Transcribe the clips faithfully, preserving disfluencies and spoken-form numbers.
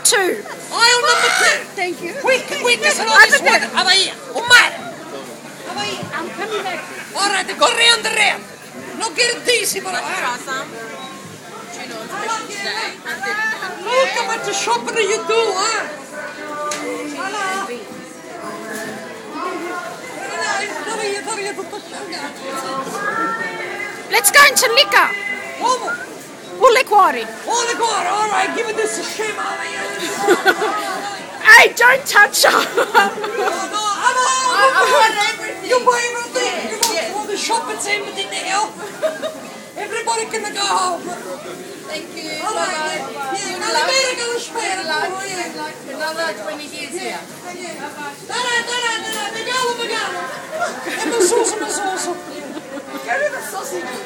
two. Aisle number two. Thank you. Quick, quick, se no Over this one. there. Over here. Un mare. Over here. I'm coming back. All right, go round the round. Non ghertissimo, ragazzi. Look how much shopping you do, huh? Hello. Let's go into liquor. Uomo. Or liquori. Oh, the God. All right, give me this a shame over here. Hey, don't touch her. Oh, no, hello. You buy everything. You want all the shopping's empty now. Everybody can go home. Thank you. All right. Yeah, now America will spare Another twenty years here. Dara, dara, dara, megalo, megalo. E non so se non so so. Carry the sausages.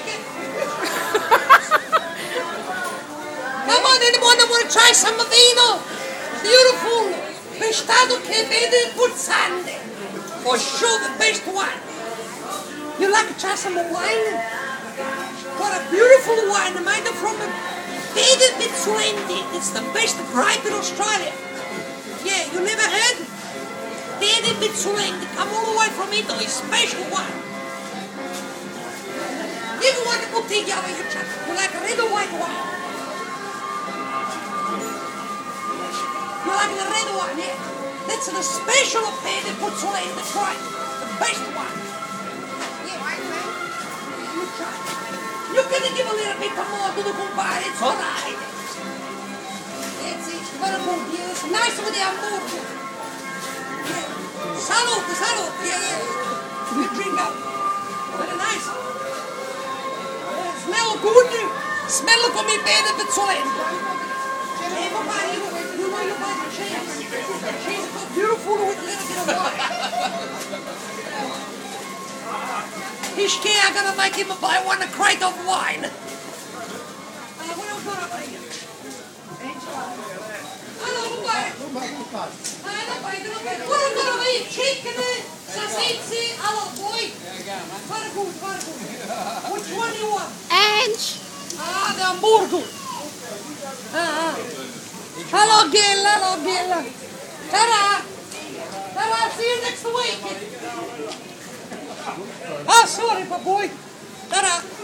Come on, anyone that want to try some vino? Beautiful. Pescado che vede pulsante. For sure the best one. You like to try some wine? Got a beautiful wine made from a Vede Pizzuendi. It's the best grape in Australia. Yeah, you never heard? Vede Pizzuendi. Come all the way from Italy. Special one. Give one a bottiglia of your chat. You like red or white wine? You like the red wine, yeah? That's the special of Vede Pizzuendi. That's right. The best one. Yeah, white wine. You try. You can give a little bit more to the compare. It's all right. That's it. Very good. Yes. Nice with the hamburger. Yeah. Salute, salute. Yeah, yeah. You drink up. Very nice. Yeah, smell good. Smell come i Vede Pizzuendi. Hey, Papa, you, you know you buy the cheese. The cheese is so beautiful with a little bit of wine. He's scared I'm gonna make him buy one a crate of wine. Uh, what else got up here? Hello, bye. What else got up here? Chicken, salsicci, hello, boy. Very good, very good. Which one do you want? Ange. Ah, the hamburger. Ah, ah. Hello, Gil, hello, Gil. Ta-da. Ta-da, see you next week. Ah, sorry, my boy. Ta-da.